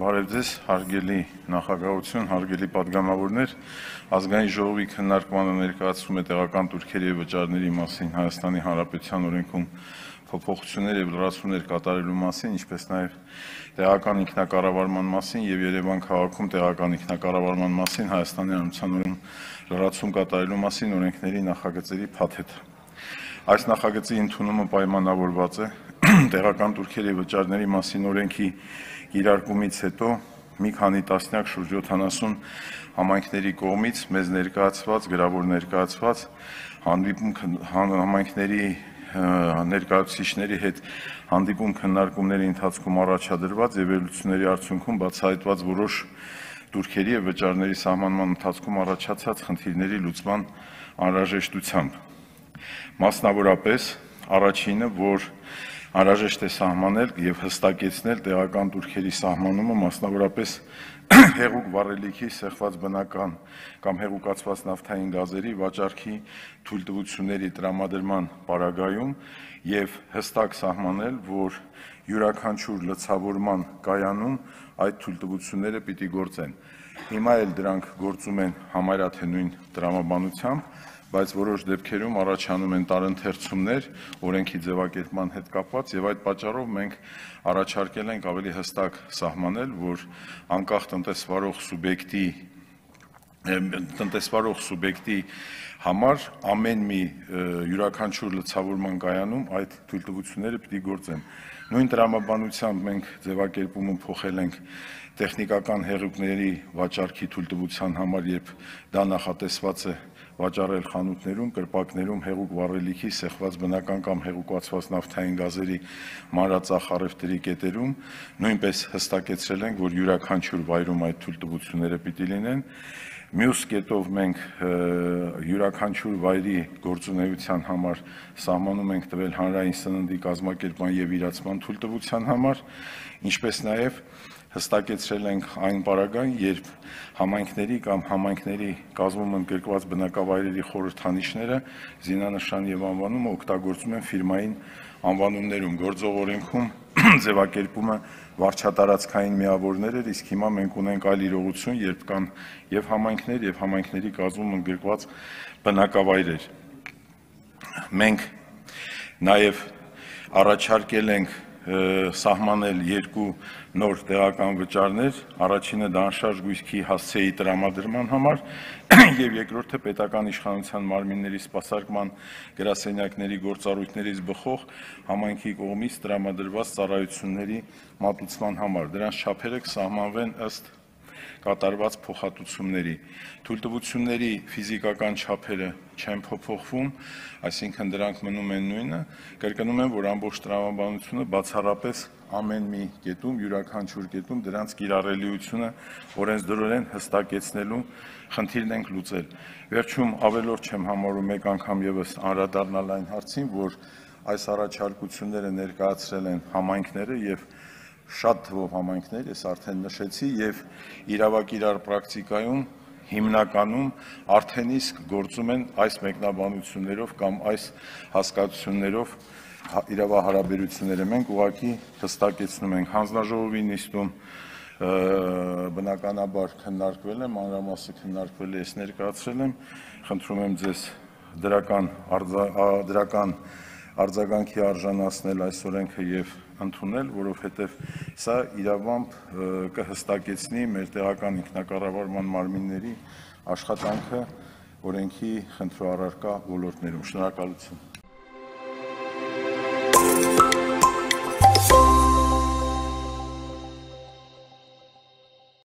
Բարև ձեզ, հարգելի նախագահություն, հարգելի պատգամավորներ, ազգային ժողովի քննարկմանը ներկայացվում է տեղական տուրքերի և վճարների մասին Հայաստանի Հանրապետության օրենքում փոփոխություններ և լրացումներ կատարելու մասին, ինչպես նաև տեղական ինքնակառավարման մասին և Երևան քաղաքում տեղական ինքնակառավարման մասին Հայաստանի Հանրապետության օրենքում լրացում կատարելու մասին օրենքների նախագծերի փաթեթը։ Այս նախագծի ընդունումը պայմանավորված է տեղական տուրքերի և վճարների մասին օրենքի կիրարկումից հետո մի քանի տասնյակ շուրջ 70 համայնքների կողմից մեզ ներկայացված, գրավոր ներկայացված համայնքների ներկայացուցիչների հետ հանդիպում քննարկումների ընթացքում առաջադրված եւ վերլուծությունների արդյունքում բացահայտված որոշ տուրքերի եւ վճարների սահմանման ընթացքում առաջացած խնդիրների լուծման անհրաժեշտությամբ։ Մասնավորապես, առաջինը, որ անհրաժեշտ է սահմանել եւ հստակեցնել տեղական տուրքերի սահմանումը, մասնավորապես հեղուկ վառելիքի, սեղմված բնական կամ հեղուկացված նավթային գազերի վաճառքի թույլտվությունների տրամադրման պարագայում եւ հստակ սահմանել, որ յուրաքանչյուր լցավորման կայանում այդ թույլտվությունները պիտի գործեն։ Հիմա էլ դրանք գործում են համարյա թե նույն տրամաբանությամբ, բայց որոշ դեպքերում առաջանում են տարընթերցումներ օրենքի ձևակերպման հետ կապված եւ այդ պատճառով մենք առաջարկել ենք ավելի հստակ սահմանել, որ անկախ տնտեսվարող սուբյեկտի համար ամեն մի յուրաքանչյուր լցավորման կայանում այդ թույլտվությունները պիտի գործեն։ Նույն տրամաբանությամբ մենք ձևակերպումը փոխել ենք տեխնիկական հեղուկների վաճառքի թույլտվության համար, երբ դա նախատեսված է վաճառել խանութներում, կրպակներում հեղուկ վառելիքի, սեղմված բնական կամ հեղուկացված նավթային գազերի մանրածախ առևտրի կետերում, նույնպես հստակեցրել ենք, որ յուրաքանչյուր վայրում այդ թույլտվությունները պիտի լինեն։ Մյուս կետով մենք յուրաքանչյուր վայրի գործունեության համար սահմանում ենք տվել հանրային սննդի կազմակերպման եւ իրացման թույլտվության համար, ինչպես նաեւ հստակեցրել ենք այն պարագան, երբ համայնքների կամ համայնքների կազմում ընդգրկված բնակավայրերի խորհրդանիշները զինանշան եւ անվանումը օգտագործում են ֆիրմային անվանումներում։ Գործող օրենքում ձևակերպումը վարչատարածքային միավորներ էր, իսկ հիմա մենք ունենք այլ իրողություն, երբ կան եւ համայնքների կազմում ընդգրկված բնակավայրեր։ Մենք նաեւ առաջարկել ենք սահմանել երկու նոր տեղական վճարներ, առաջինը դա անշարժ գույքի հասցեի տրամադրման համար եւ երկրորդը պետական իշխանության մարմինների սպասարկման գրասենյակների գործառույթներից բխող համայնքի կողմից տրամադրված ծառայությունների մատուցման համար։ Դրանց չափերը կսահմանվեն ըստ կատարված փոխհատուցումների։ Թույլտվությունների ֆիզիկական չափերը չեն փոփոխվում, այսինքն դրանք մնում են նույնը։ Կրկնում եմ, որ ամբողջ տրամաբանությունը բացառապես ամեն մի կետում, յուրաքանչյուր կետում դրանց կիրառելիությունը օրենսդրորեն հստակեցնելու խնդիրն ենք լուծել։ Վերջում ավելորդ չեմ համարում մեկ անգամ եւս անդրադառնալ այն հարցին, որ այս առաջարկությունները ներկայացրել են համայնքները եւ շատ թվով համայնքներ, ես արդեն նշեցի, եւ իրավակիրառ պրակտիկայում հիմնականում արդեն իսկ գործում են այս մեկնաբանություններով կամ այս հասկացություններով իրավահարաբերությունները։ Մենք ուղղակի հստակեցնում ենք հանձնաժողովի նիստում բնականաբար քննարկվել է, մանրամասը քննարկվել է, ես ներկայացրել եմ, խնդրում եմ ձեզ դրական արձագանքի արժանացնել այս օրենքը եւ ընդունել, որովհետեւ սա իրավամբ կհստակեցնի մեր տեղական ինքնակառավարման մարմինների աշխատանքը օրենքի խնդրու առարկա ոլորտներում։ Շնորհակալություն։